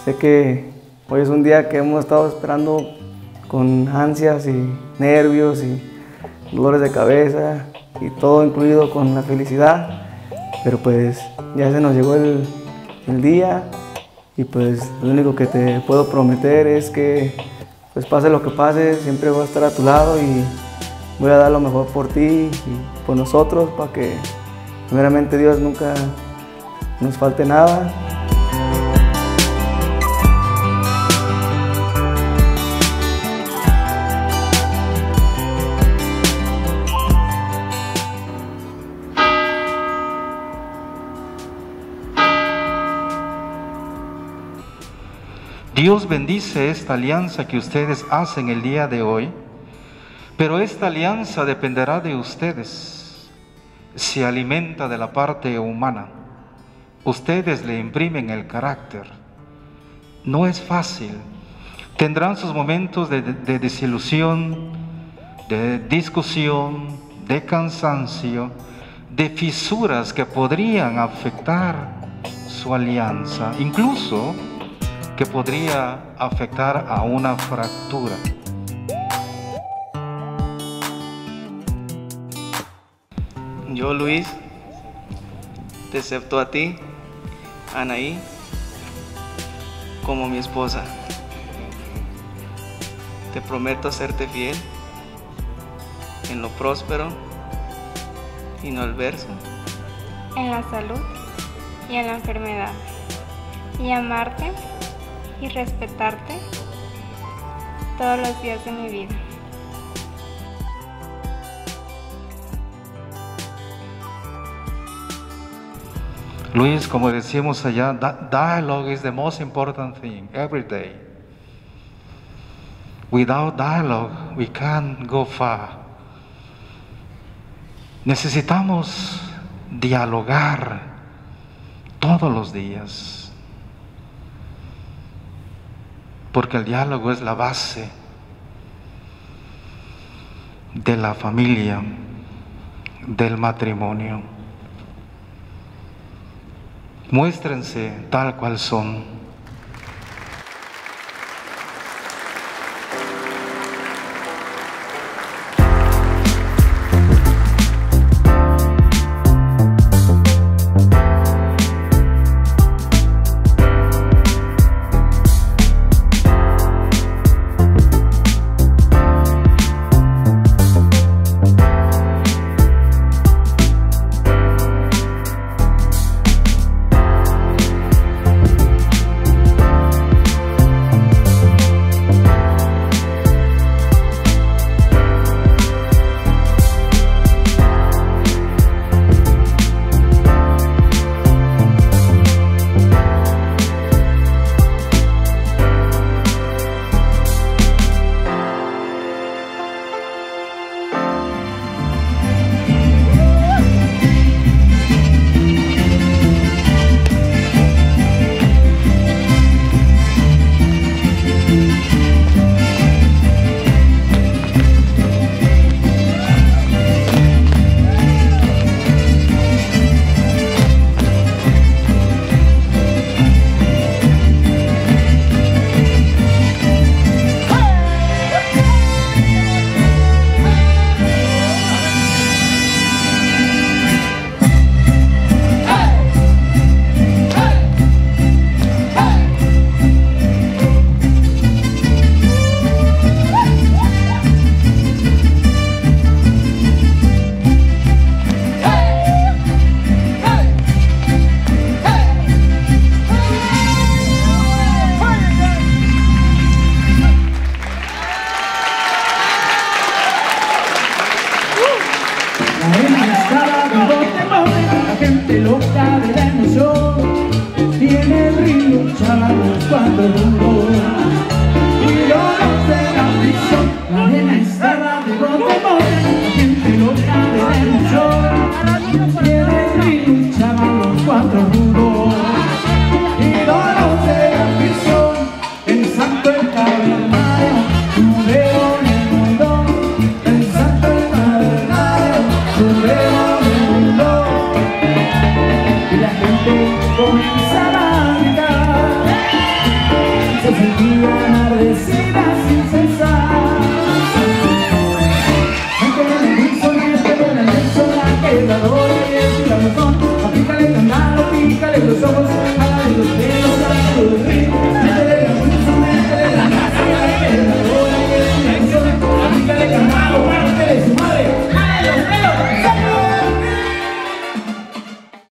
Sé que hoy es un día que hemos estado esperando con ansias y nervios y dolores de cabeza y todo incluido con la felicidad, pero pues ya se nos llegó el día y pues lo único que te puedo prometer es que pues pase lo que pase, siempre voy a estar a tu lado y voy a dar lo mejor por ti y por nosotros para que primeramente Dios nunca nos falte nada. Dios bendice esta alianza que ustedes hacen el día de hoy, pero esta alianza dependerá de ustedes. Se alimenta de la parte humana. Ustedes le imprimen el carácter. No es fácil. Tendrán sus momentos de desilusión, de discusión, de cansancio, de fisuras que podrían afectar su alianza, incluso que podría afectar a una fractura. Yo, Luis, te acepto a ti, Anaí, como mi esposa. Te prometo serte fiel en lo próspero y no adverso, en la salud y en la enfermedad, y amarte y respetarte todos los días de mi vida. Luis, como decíamos allá, dialogue is the most important thing every day. Without dialogue, we can't go far. Necesitamos dialogar todos los días, porque el diálogo es la base de la familia, del matrimonio. Muéstrense tal cual son. Loca de la emoción, tiene el río chavales cuando rumbo y loros de la prisión, la arena está de bote bote, la gente loca de la emoción, tiene el río chavales cuando rumbo y loros de la prisión, el santo el cavernario, tu veo en el mundo, el santo el cavernario, tu veo. Comienza a gritar. y amar de sin cesar.